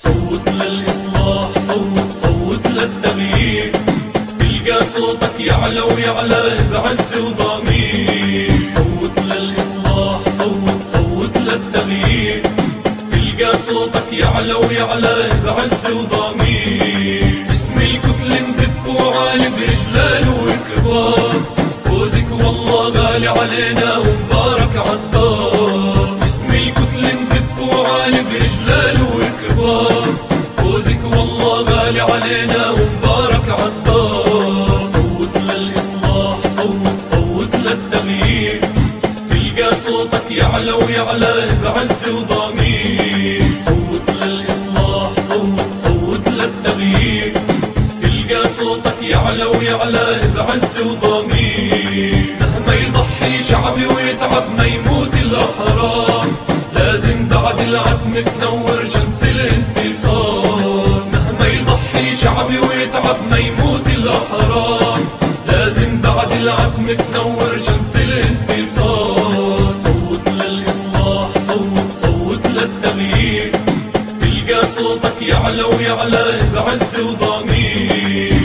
صوت للإصلاح، صوت للتغيير، تلقى صوتك يعلى ويعلى بعز وضمير. صوت للإصلاح، صوت للتغيير، تلقى صوتك يعلى ويعلى بعز وضمير. اسم الكتل نزف وعالي بإجلال وإكبار، فوزك والله غالي علينا ومبارك عالدار. اسم الكتل نزف وعالي بإجلال وإكبار، فوزك والله غالي علينا ومبارك عالدار. صوت للإصلاح، صوت للتغيير، تلقى صوتك يعلى ويعلى بعز وضمير. صوت للإصلاح، صوت للتغيير، تلقى صوتك يعلى ويعلى بعز وضمير. مهما يضحي شعبي ويتعب ما يموت الأحرار، لازم بعد العتم تنور شمس الانتصار. مهما يضحي شعبي ويتعب ما يموت الأحرار، لازم بعد العتم تنور شمس الانتصار. صوت للإصلاح، صوت للتغيير، تلقى صوتك يعلى ويعلى بعز وضمير.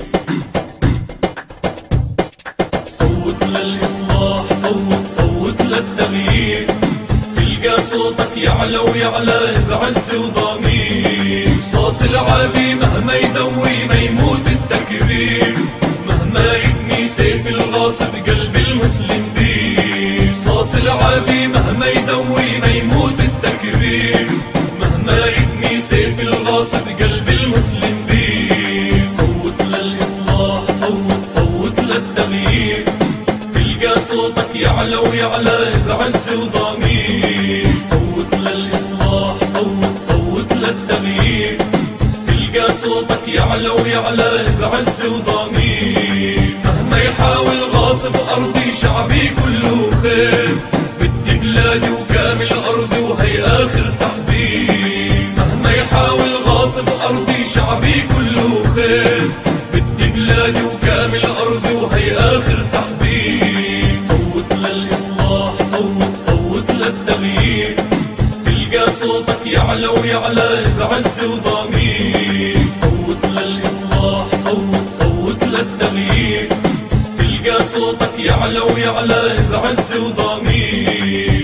صوت للإصلاح، صوت للتغيير، تلقى صوتك يعلى ويعلى بعز وضمير. صاص العادي مهما يدوي ما يموت التكبير، مهما يبني سيف الغاصب قلب المسلم بيه. صاص العادي مهما يدوي ما يموت التكبير، مهما يبني سيف الغاصب قلب المسلم بيه. صوت للإصلاح، صوت للتغيير، تلقى صوتك يعلى ويعلى بعز وضمير. صوت للإصلاح، صوت للتغيير، تلقى صوتك يعلى ويعلى بعز وضمير. مهما يحاول غاصب أرضي شعبي كله خير، بدي بلادي وكامل أرضي وهي آخر تحذير. مهما يحاول غاصب أرضي شعبي كله خير، بدي بلادي وكامل أرضي وهي آخر تحذير. صوت للإصلاح، صوت للتغيير، تلقى صوتك يعلى ويعلى بعز وضمير. صوت للإصلاح، صوت للتغيير، تلقى صوتك يعلى ويعلى بعز وضمير.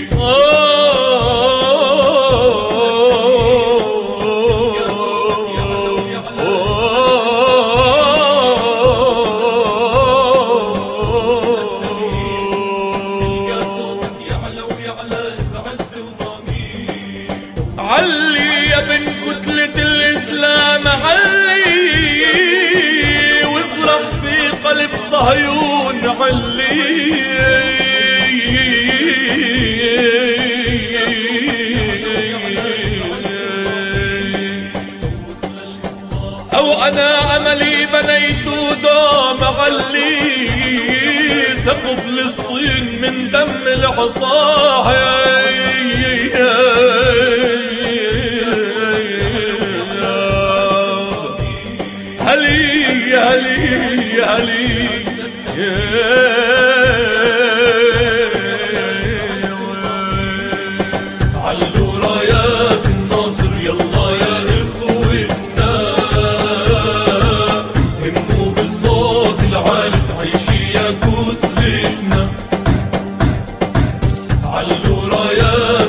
علي يا بن كتلة الإسلام علي، وازرع في قلب صهيون علي. أو أنا عملي بنيت دوم علي، سقوا فلسطين من دم العصاة. علوا رايات النصر يلا يا إخوتنا، هموا بالصوت العالي تعيشي يا كتلتنا. علوا رايات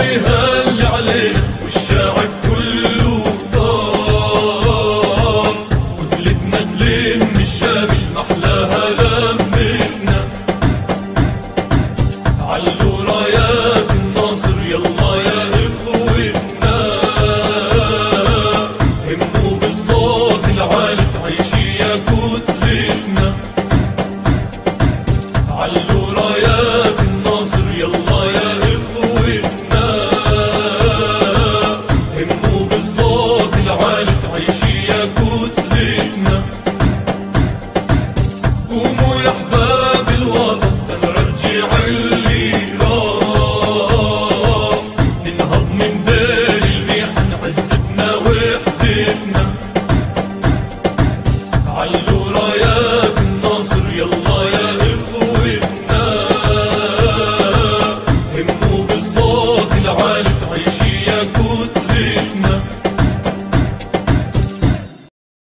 يهلي علينا والشعب كله طار، كتلتنا تلم الشامل محلاها لمتنا. علوا رايات النصر يلا يا اخوتنا، هموا بالصوت العالي تعيشي يا كتلتنا. علوا رايات النصر يلا يا اخوتنا، هموا بالصوت العالي تعيشي يا كتلتنا. قوموا يا احباب الوطن تنرجع اللي راح، ننهض من دار المحن عزتنا وحدتنا.